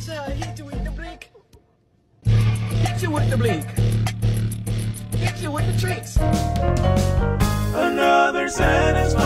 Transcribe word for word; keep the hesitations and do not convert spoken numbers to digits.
So I hit you with the blink. Hit you with the blink. Hit you with the tricks. Another satisfying